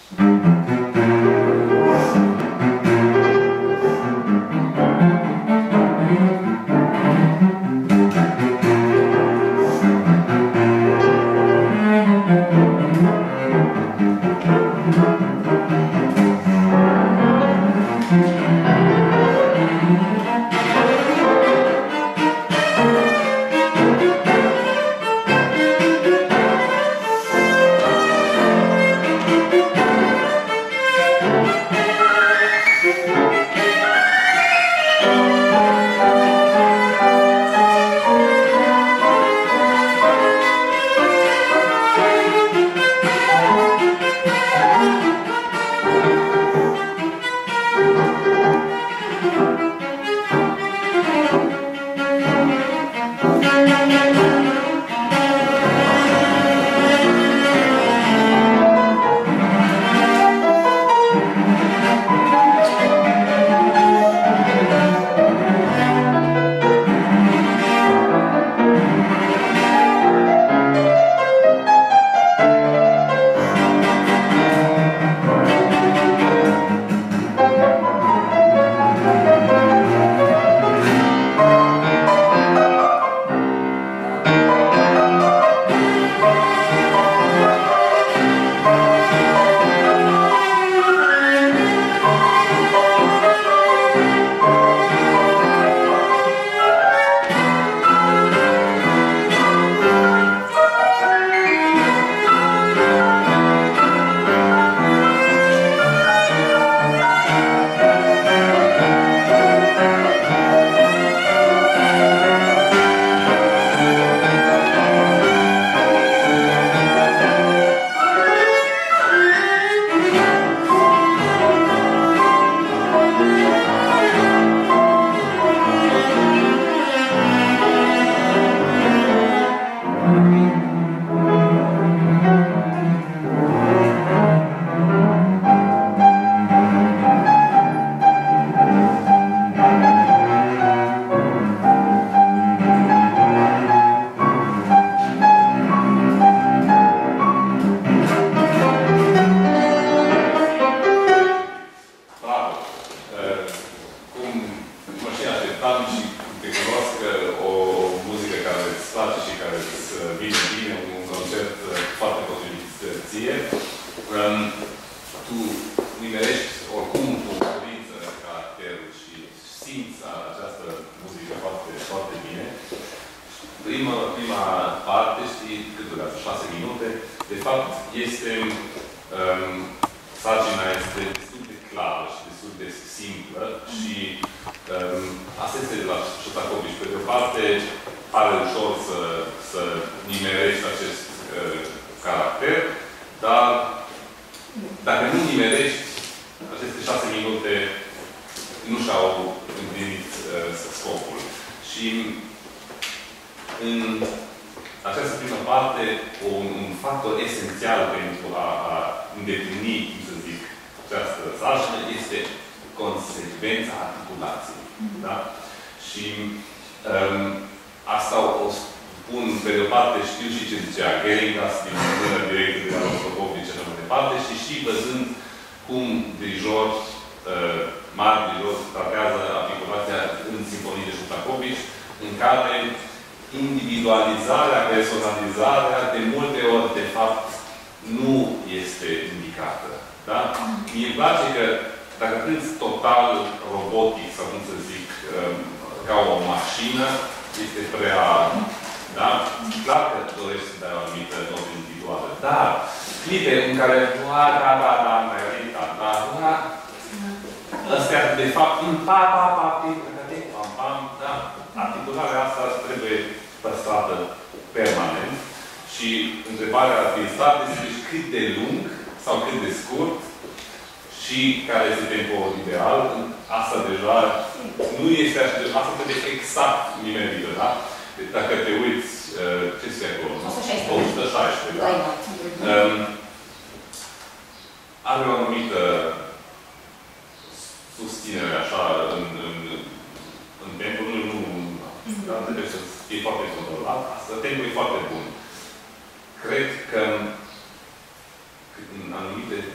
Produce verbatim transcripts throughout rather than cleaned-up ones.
Cred că în anumite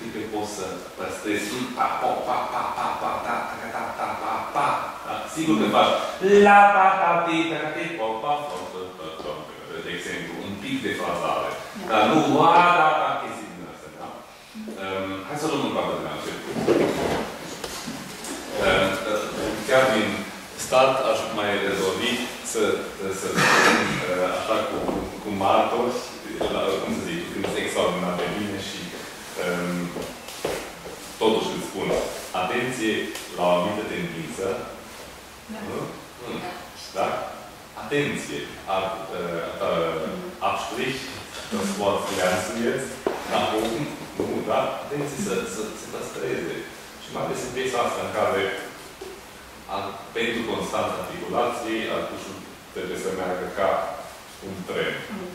clipe poți să păstrezi pa, pa, pa, pa, pa, pa, ta, ta, ta, ta, pa, pa. Sigur că faci la, ta, ta, ti, ta, ta, ti, pa, pa, pa, pa, pa, de exemplu, un pic de frazare. Dar nu, a, da, da, chestii din astea, da? Hai să luăm în parte de la început. Chiar din start aș mai rezolvi să, să spun așa cu, cu martori, la, cum să zic, când sunt extraordinar de bine și um, totuși îți spun, atenție la o anumită tendință. Da? Mm. Da? Atenție! Ab, uh, Abstrich, das Wort lernen jetzt, nach oben, nu, da? Atenție să se păstreze. Și mai ales în piesa asta în care al, pentru constanța articulației, arcușul trebuie să meargă ca un tren. Mm.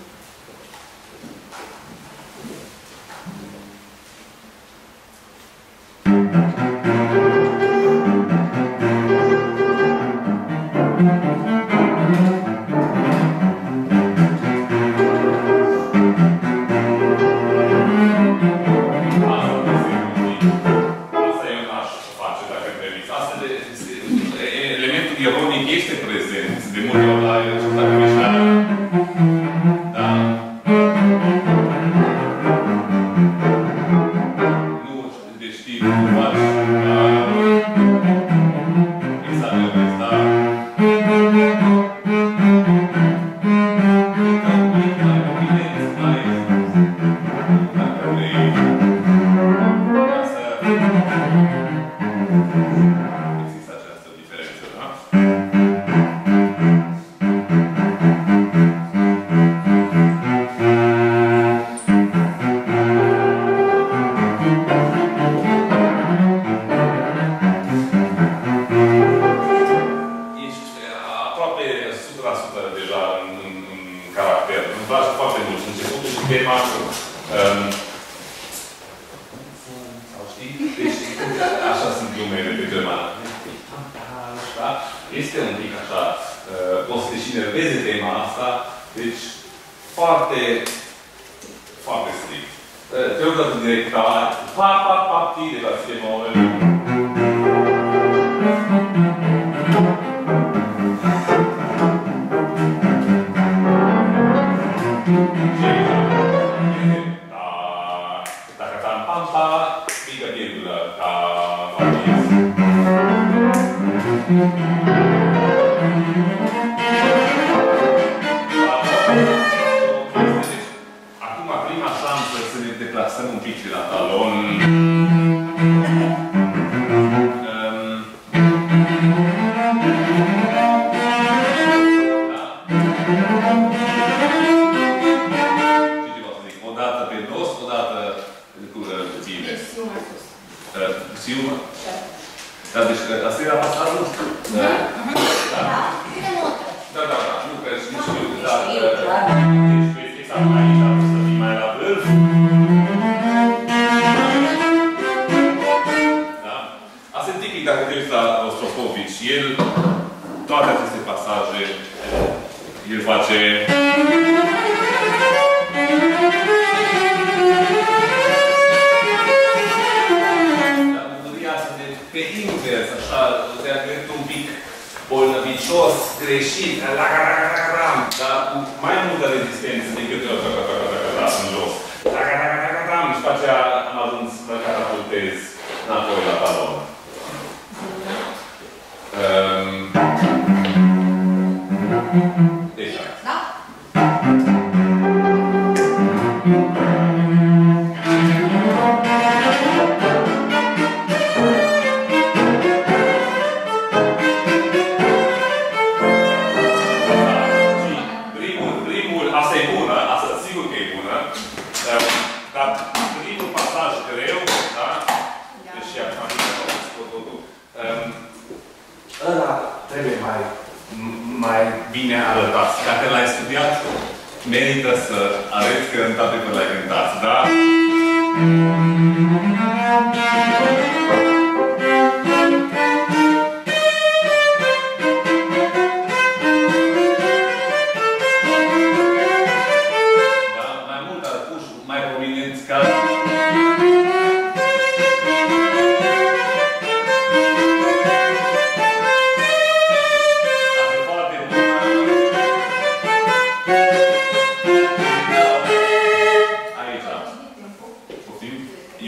Mai prominent ca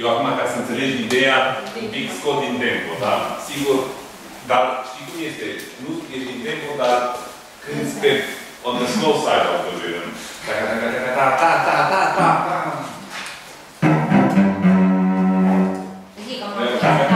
eu acum, ca să înțelegi ideea, un pic scot din tempo, da? Sigur, dar știi cum este? Nu ești din tempo, dar când pe on the slow side of the rhythm. Ta ta ta ta ta ta ta. Ridică mă, da.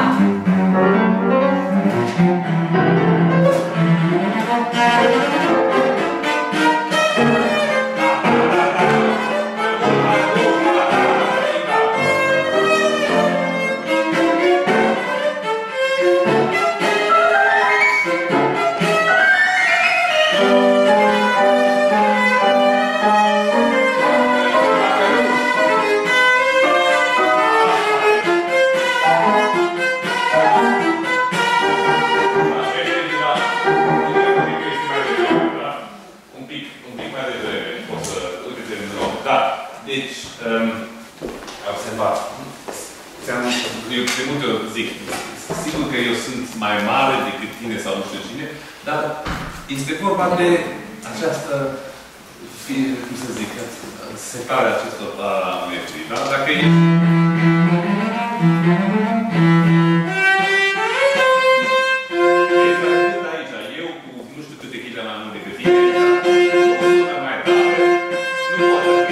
De această, cum să zic, setarea acestor parametri, da? Dacă e... Este aici, eu cu nu știu câte chile mai mult decât tine, o sună mai tare, nu poate.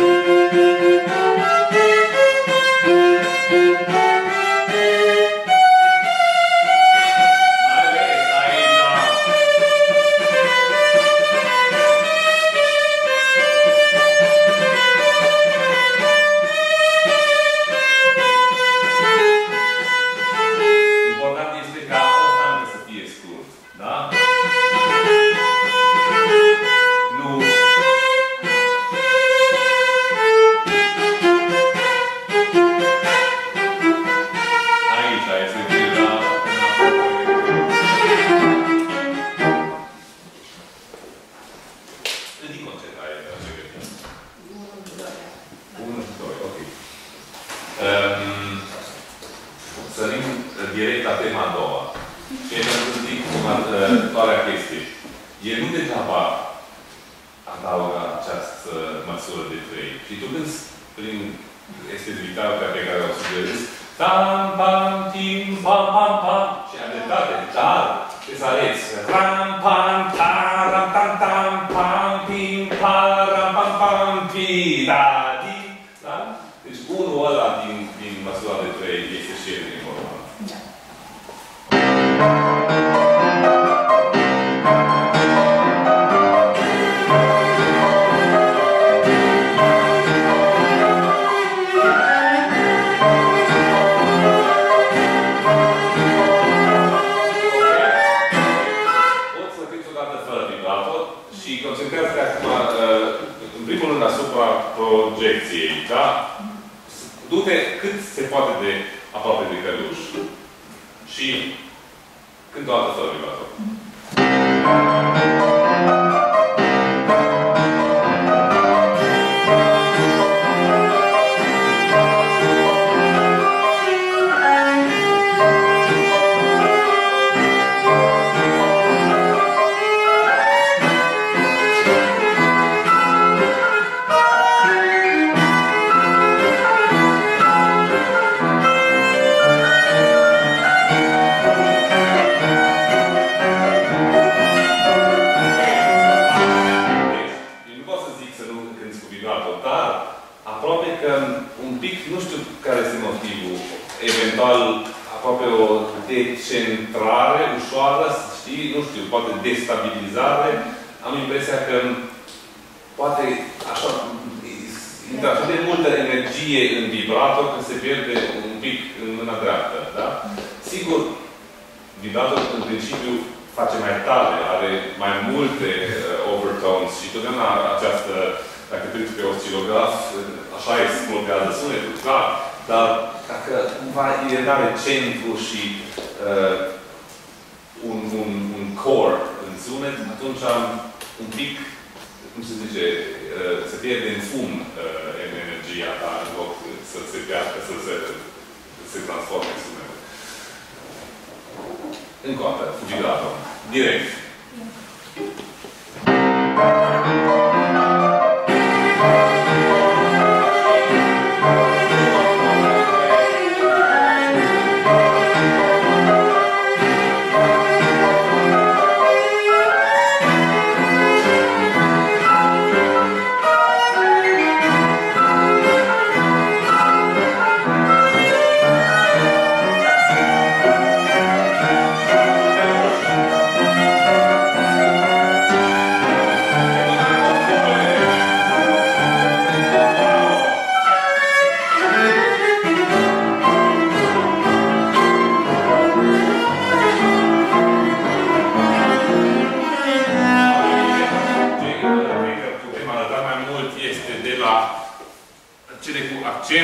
Încă o dată, cu vibrato. Direct.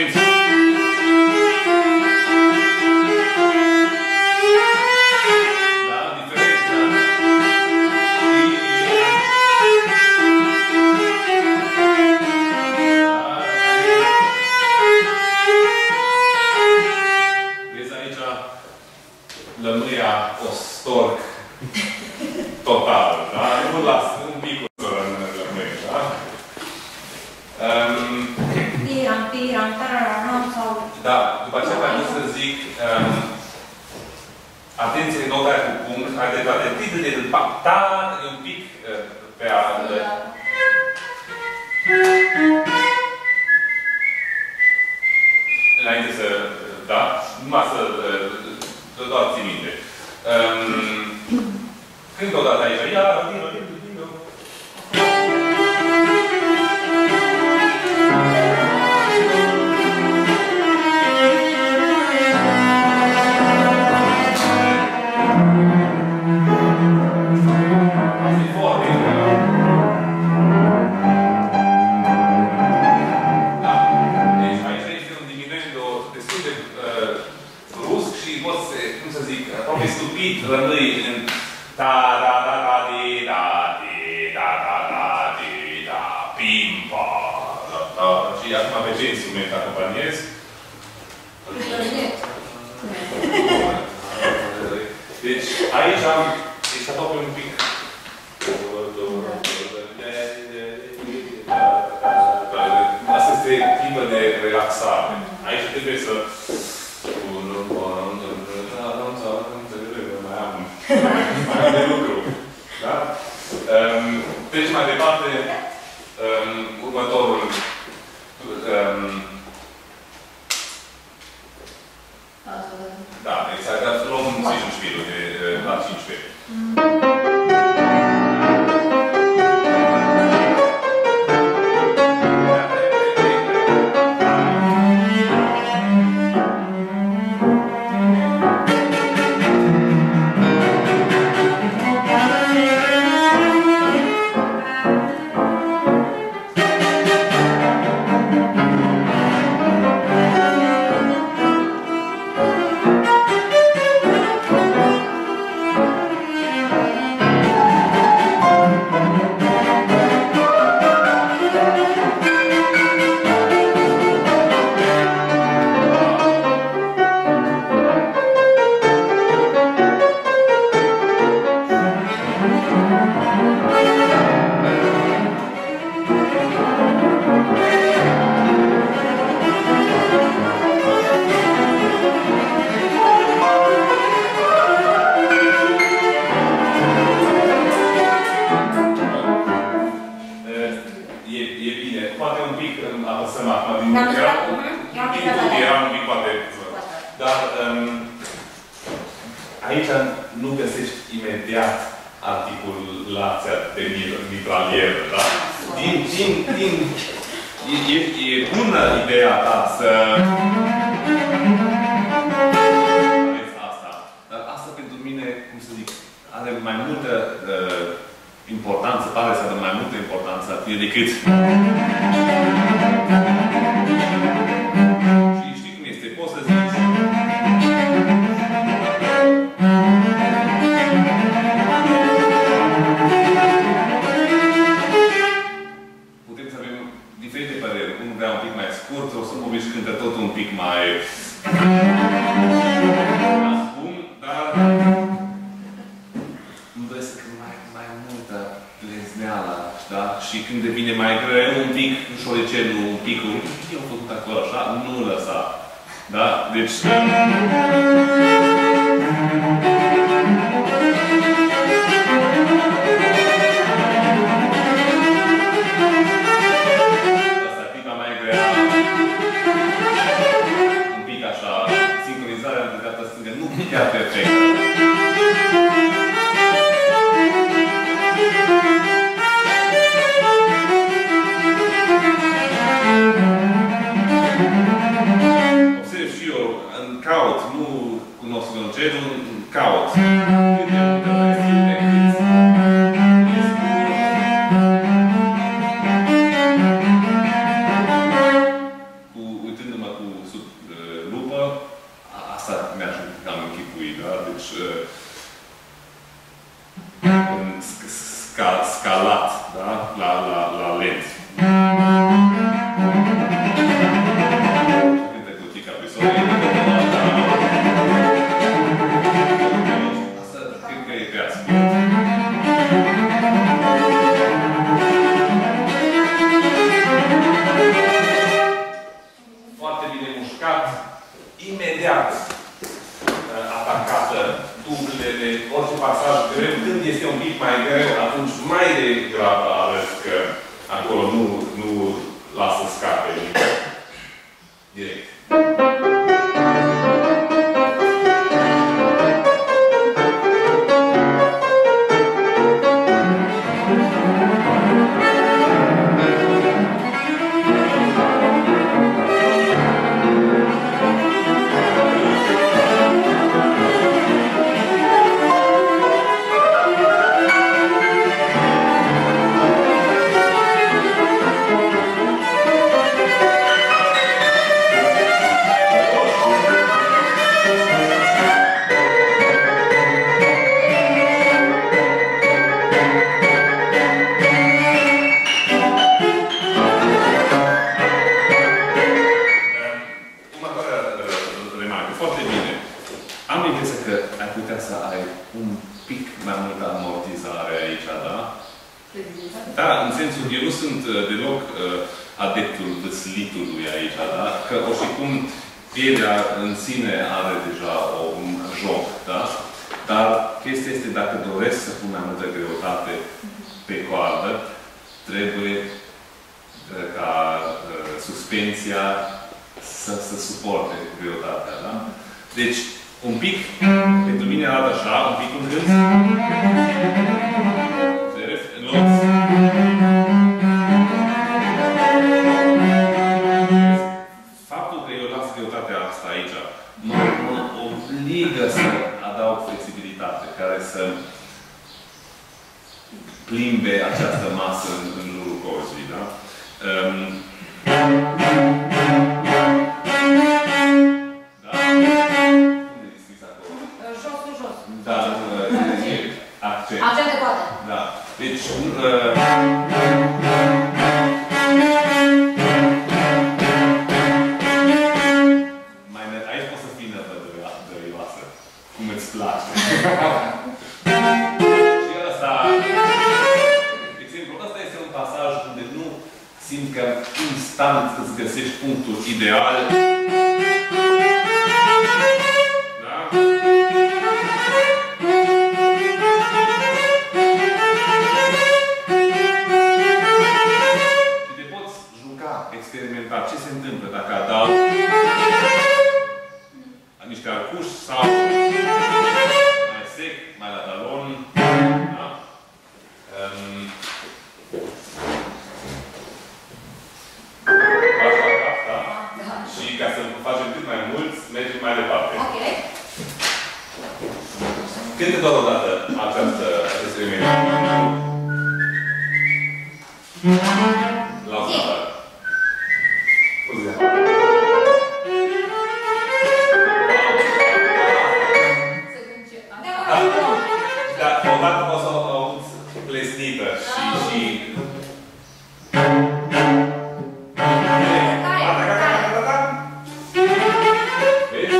Vedeți? Da, diferența. Vezi aici lămâia o storc total, da? Nu las un pic să lămâie, da? Um, Piram, piram, tararam, sau... Da, după aceea mai mult să zic, um, atenție, nota cu punct, haideți, atenție, de ta, e un pic uh, pe a... Înainte să, da, numai să, doar ții minte. Um, Când o dată aici, ia, vino, vino, vino. Asta e foarte da. Deci aici este un diminuendo destul de uh, brusc și poți, cum să zic, aproape stupid, rămâi în da, da, da, da, di, da, di, da, da, da, di, da, pimpa, da, da. Și acum pe ce instrument acompaniez? Deci aici am, deci aproape un pic. Asta este clipă de relaxare. Aici trebuie să... Mai am de lucru. Da? Um, deci mai departe, um, următorul. Um, da, exact. Dar luăm un Zwischenspiel de la cincisprezece. Aici nu găsești imediat articulația de mitralieră, da? Din, din, din... E, e, e bună ideea ta să... Aveți asta. Dar asta pentru mine, cum să zic, are mai multă uh, importanță, pare să are mai multă importanță decât... Și știi cum este? Poți să zici... O să mobiți cântă tot un pic mai... Spun, dar... Îmi doresc mai, mai multă plezneală, da? Și când devine mai greu, un pic șoricelul, un pic... Eu am făcut acolo așa, nu lăsa. Da? Deci... Chiar perfect. Observ și eu, în caut, nu cunosc violoncelul, caut. Cu, uitându-mă cu sub lupă, asta mi-aș cam închipui, da? Deci, sca, scalat, da? La, la, la lent. Cântă cu tica pe sole, asta cred că e pe asta. Foarte bine mușcat, imediat atacată dublele, orice pasaj greu, când este un pic mai greu, atunci mai degrabă arăt că acolo nu, nu lasă scape direct. Da, în sensul, eu nu sunt deloc uh, adeptul văslitului aici, da? Că oricum pielea în sine are deja o, un joc, da? Dar chestia este, dacă doresc să pun mai multă greutate pe coardă, trebuie uh, ca uh, suspensia să, să suporte greutatea, da? Deci, un pic, pentru mine arată așa, un pic un gând. În loc. Faptul că eu las greutatea asta aici mă, mă obligă să adaug flexibilitate care să plimbe această masă în, în jurul corzii, da? Um, da? Unde e scris acolo? Jos, jos. Da, accent. Accent de coadă. Da. Deci, uh, mai aici poți să fii năvădăioasă, cum îți place. Și ăsta, de exemplu, ăsta este un pasaj unde nu simți că instant îți găsești punctul ideal. Da? Experimenta ce se întâmplă dacă adaug niște arcuși sau mai sec, mai la talon. Da? Um, faci la cap, da? Da. Și ca să facem cât mai mult, mergem mai departe. Ok. Cântă doar o dată această experimentare. La o dată. Da, odată poți să o auzi plesnită și... și... Vezi?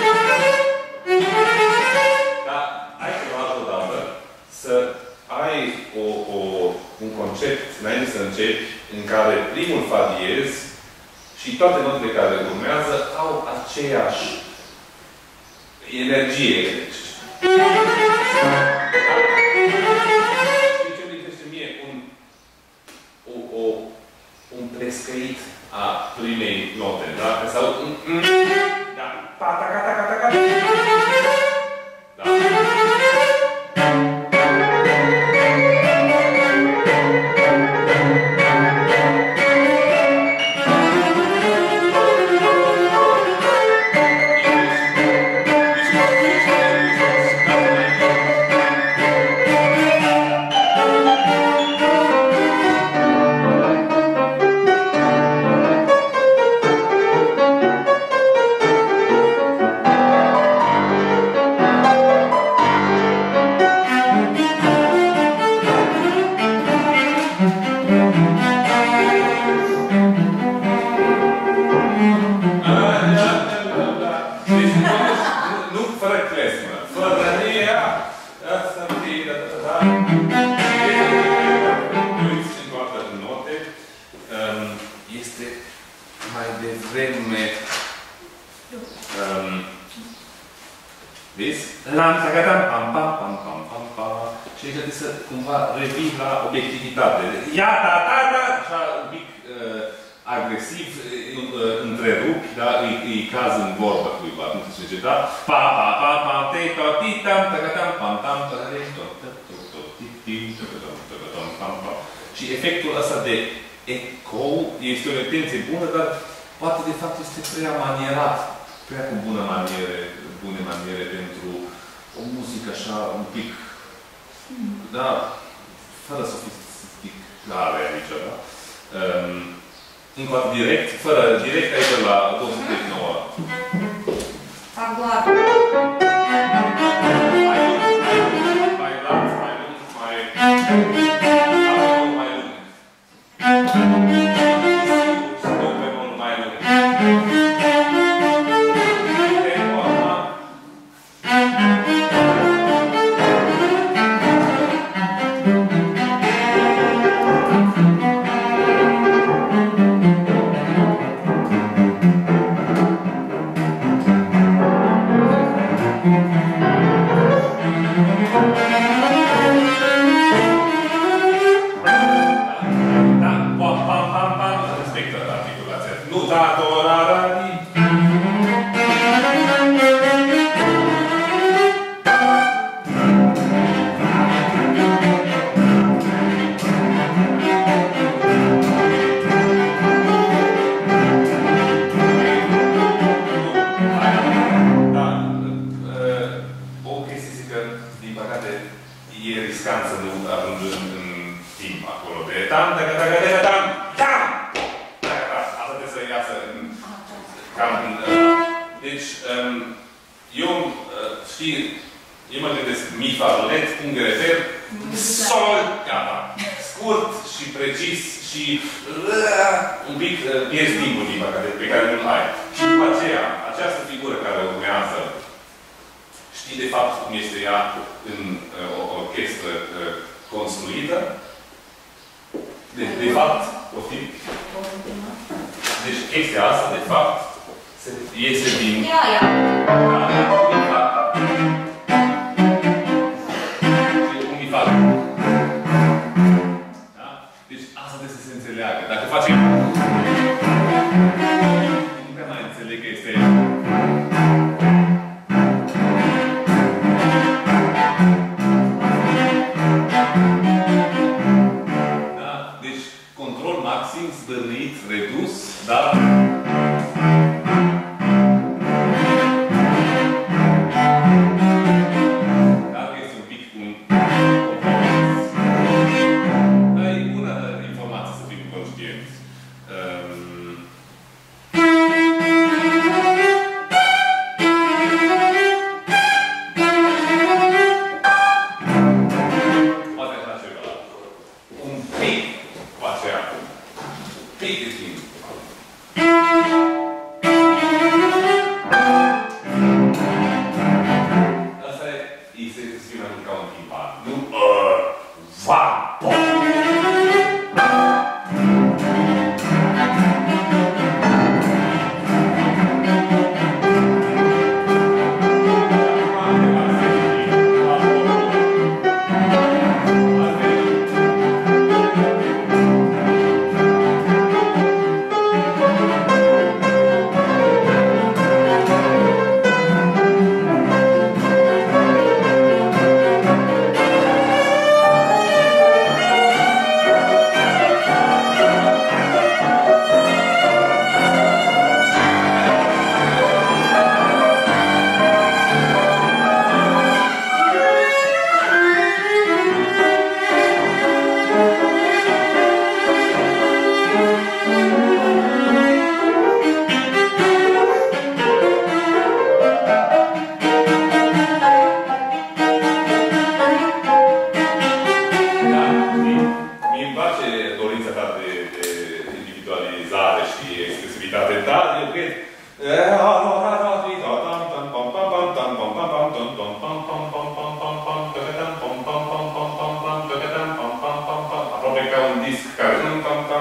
Da, hai să o dată odată să ai o, o, un concept, înainte să începi, în care primul fa diez și toate notele care urmează au aceeași energie. Știi ce mi lipsește mie? Un, o, o, un prescăit a primei note, da? Sau un... Da. Ta, ta, ta, ta, ta, ta, ta. Da. Um, vezi? Lam, tagatam, pam, pam, pam, pam, pam, pam. Și aici trebuie să cumva revii la obiectivitate. Ia, ta, ta, ta, așa un pic uh, agresiv, uh, întrerupi, da? Îi, îi caz în vorbă cuiva, nu se zice, da? Pa, pa, pa, pa, te, pa, ti, tam, tagatam, pam, tam, tagatam, tot, tot, tot, tot, ti, ti, tagatam, tagatam, pam, pam. Și efectul ăsta de ecou este o intenție bună, dar poate de fapt este prea manierat, prea cu bună maniere, bune maniere pentru o muzică așa un pic, da, fără sofisticare aici, da? Um, încă o dată direct, fără, direct aici la două sute nouă. Fac doar. Mai lat, mai lung, mai... mai lung. Stop pe mult mai lung. Tempo, acum.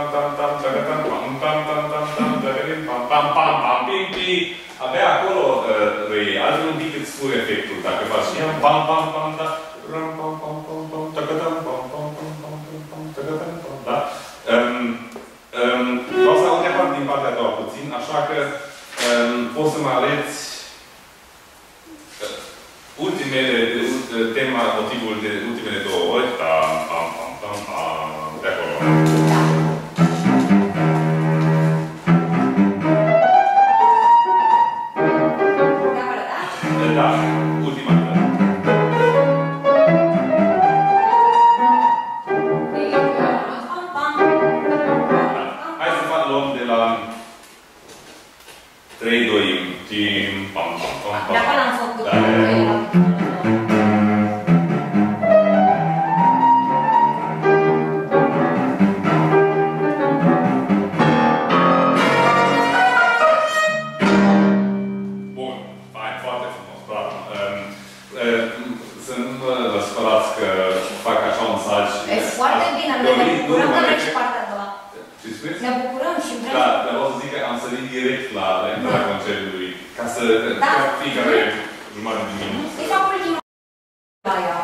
Abia acolo poți să mă arăți ultimele, tema, motivul de ultimele două ori, tam, tam, tam, tam, tam, de acolo. Da, ultima dată. Hai să fac luăm de la trei, doi, tim, pam, pam, pam, pam. De acolo am făcut. Da, bun, fain, foarte frumos, bravo. Să nu vă spărați că fac așa un saj. E foarte bine, ne bucurăm că vrem și partea a doua. Ce spuneți? Ne bucurăm și vrem. Da, dar o să zic că am sărit direct la intrarea concertului, ca să fiecare jumătate de minut. Îi fac ultima la ea.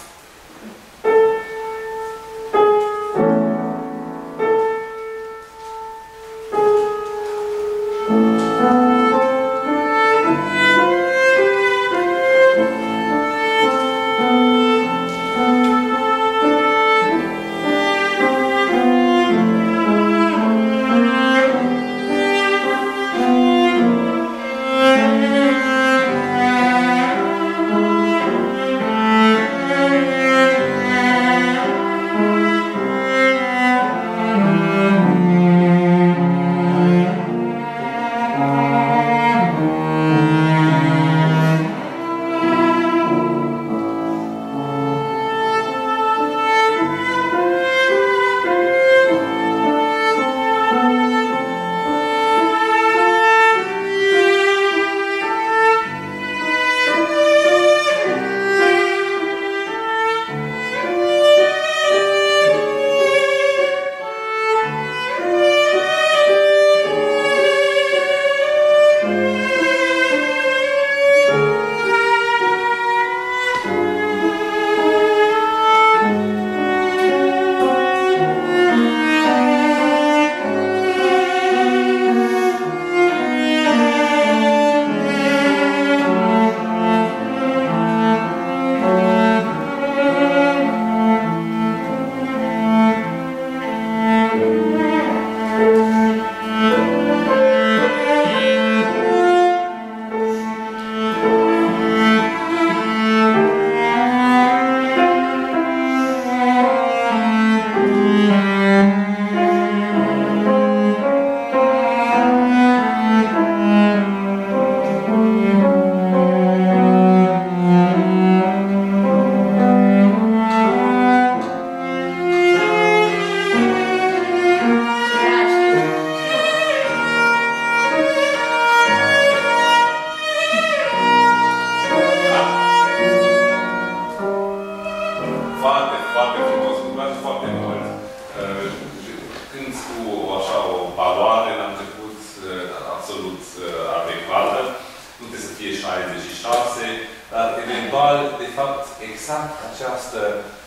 șaizeci și șase, dar eventual, de fapt, exact această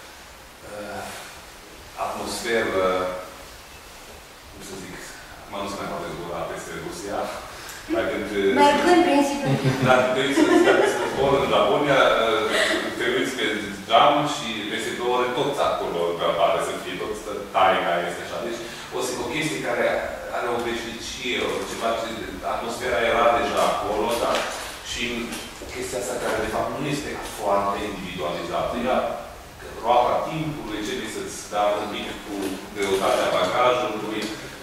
uh, atmosferă, cum să zic, mă nu se mai poate zbura peste Rusia, dar când... Mergând prin Siberia. Dar te uiți să zbor în Japonia, te uiți pe geam și peste două ore toți acolo pare să fie, toți taiga este așa. Deci, o, o chestie care are o veșnicie, ceva ce atmosfera era deja acolo, da? Și chestia asta care, de fapt, nu este foarte individualizată. Ea, roata timpului, începe să-ți dea un pic cu greutatea bagajului.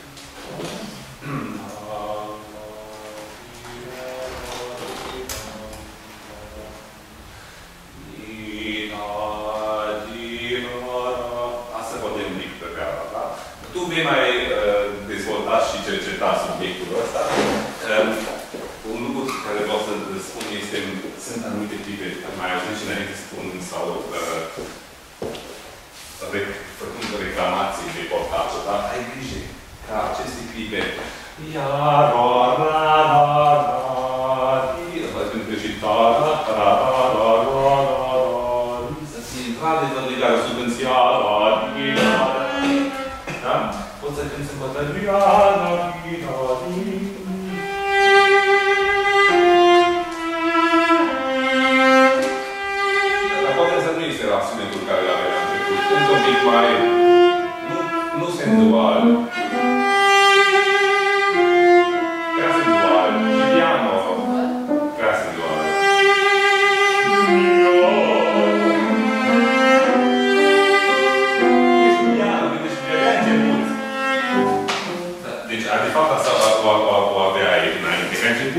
Asta poate un pic pe perioada ta. Tu vei mai uh, dezvolta și cerceta subiectul ăsta. Uh, un lucru care vreau să spun este, sunt anumite clipe, mai ajuns și înainte spun sau uh, rec, făcând reclamații de portață, dar ai grijă ca aceste clipe ia, ra, ra, ra, ra, pentru că și ta, ra, ra, ra, ra, ra, ra, să fie într-adevăr legare subvențială, da? Poți să cânti în bătălie, ra, ra, ra, ra,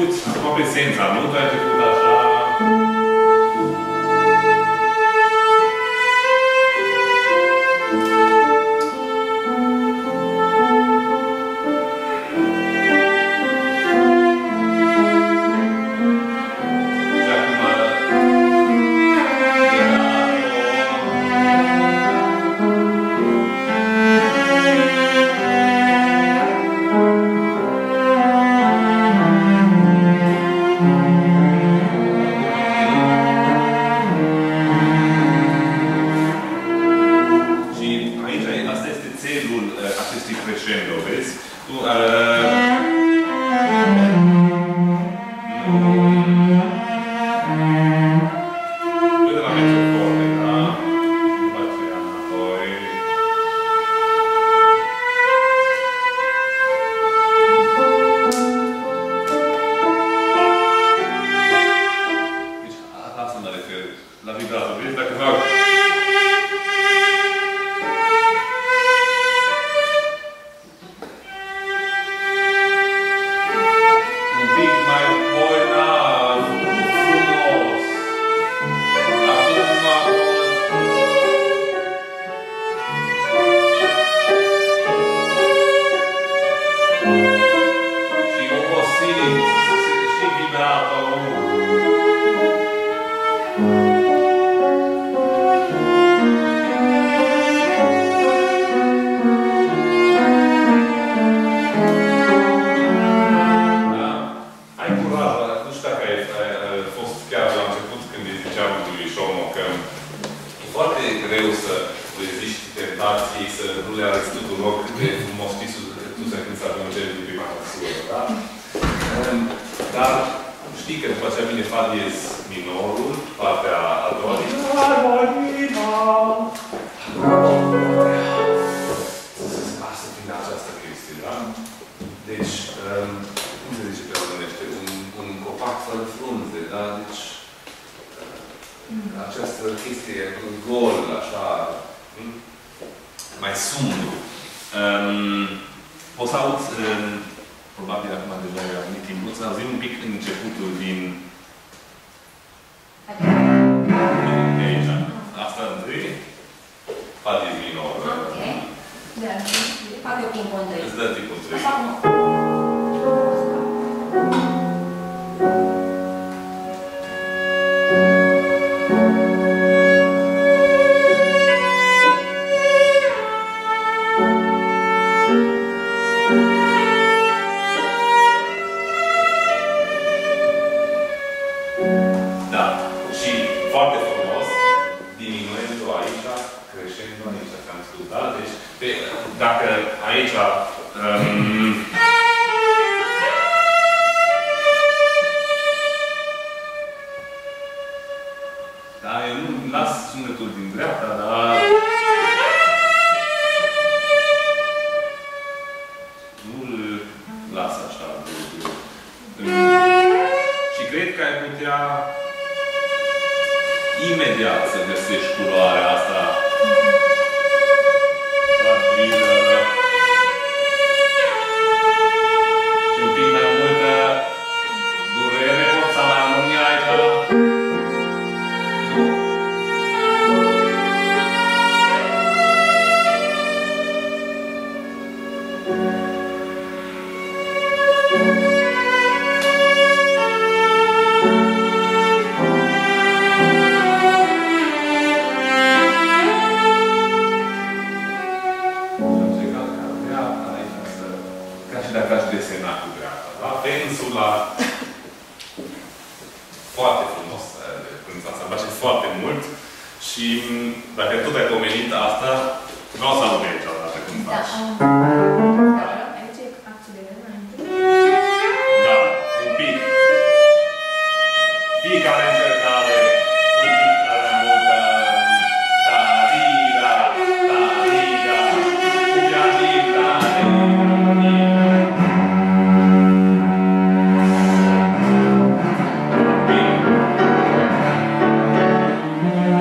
început aproape esența, nu? Tu ai început așa...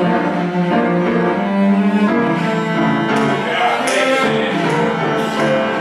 Yeah.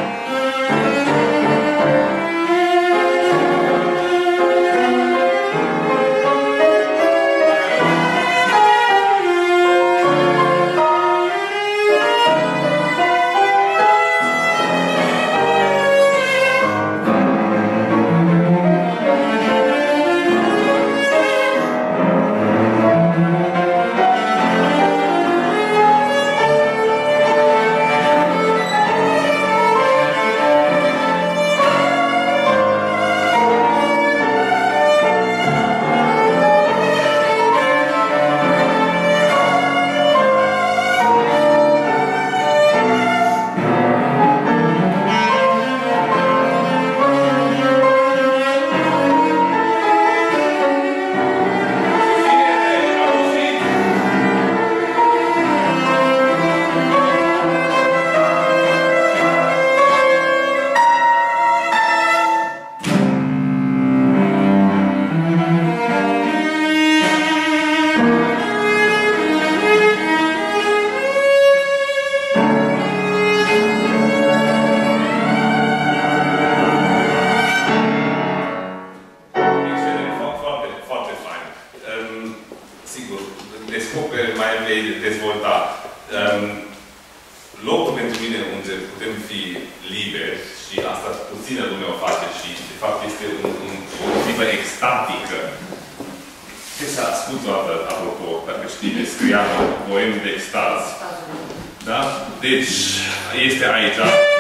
descoperi, mai vei dezvolta. Um, locul pentru mine unde putem fi liberi, și asta puțină lume o face și de fapt este un, un, o clipă extatică. Ce s-a spus o dată, apropo, dacă știi, de Scriabă, poem de extaz. Da? Deci, este aici.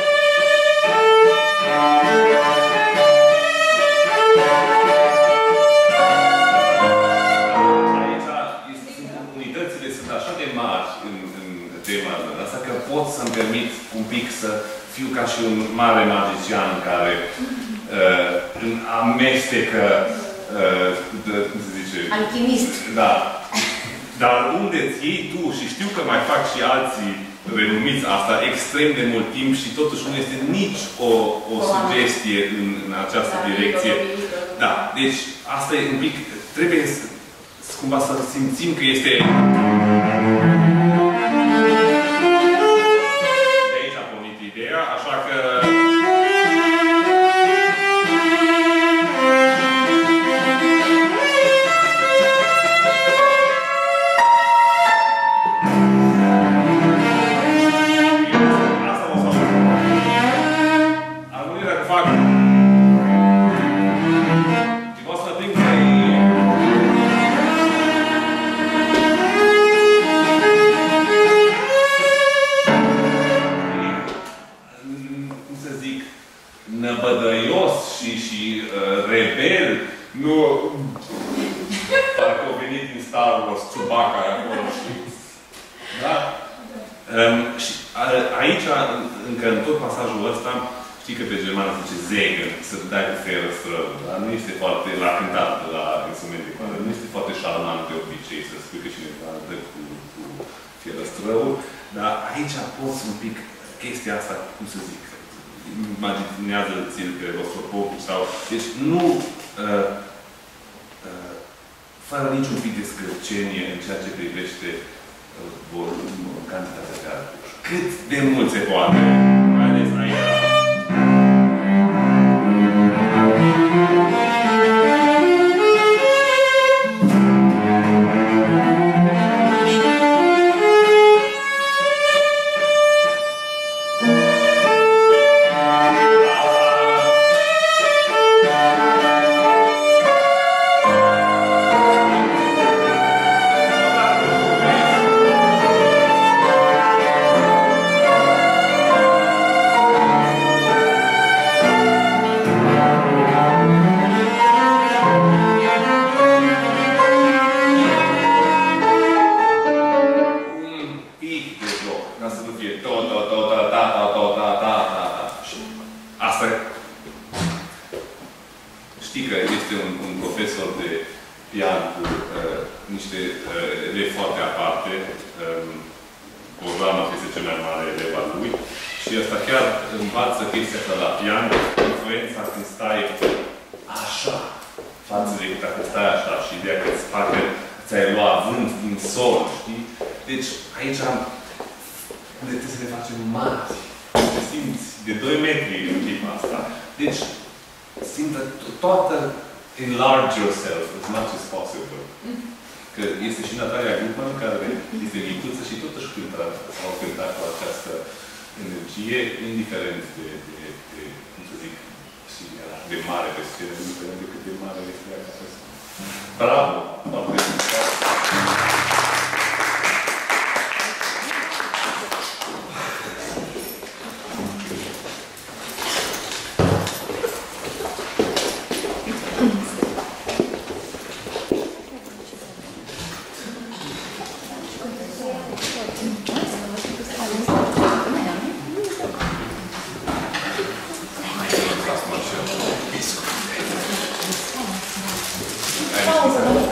Asta că pot să-mi permit un pic să fiu ca și un mare magician care uh, amestecă, uh, de, cum se zice? Alchimist. Da. Dar unde îți iei tu, și știu că mai fac și alții renumiți asta extrem de mult timp și totuși nu este nici o, o sugestie în, în această direcție. Da. Deci asta e un pic, trebuie să, cumva să simțim că este așa că asta o să fac. Armonia dacă fac și o să ating mai năbădăios și, și uh, rebel, nu parcă au venit din Star Wars, Chewbacca acolo, știți? Da? Um, și a, aici, încă în tot pasajul ăsta, știi că pe germană se zice Segen, să dai cu feră străul, dar nu este foarte, la cântat la instrumente de coadă, nu este foarte șarmant de obicei să spui că cineva dă cu, cu feră străul, dar aici poți un pic chestia asta, cum să zic, imaginează-ți-l pe rostropopul sau... Deci nu... Uh, uh, fără niciun pic de scârcenie în ceea ce privește uh, volumul, cantitatea de arcuș. Cât de mult se poate. Mai ales aici. Știi că este un, un profesor de pian cu uh, niște uh, elevi foarte aparte. Um, Bogdanov este cel mai mare elev al lui. Și ăsta chiar învață chestia asta la pian, influența când stai așa, față de dacă stai așa și ideea că îți facă, ți-ai luat vânt din sol, știi? Deci aici unde trebuie să ne facem mari, te simți de doi metri în clipa asta. Deci simtă toată, enlarge yourself as much as possible. Că este și Natalia Gutman, care este micuță și tot își cântă sau cânta cu această energie, indiferent de, de, de, cum să zic, și era de mare pe scenă, indiferent de cât de mare este ea ca persoană. Bravo! Foarte bine! Pauză,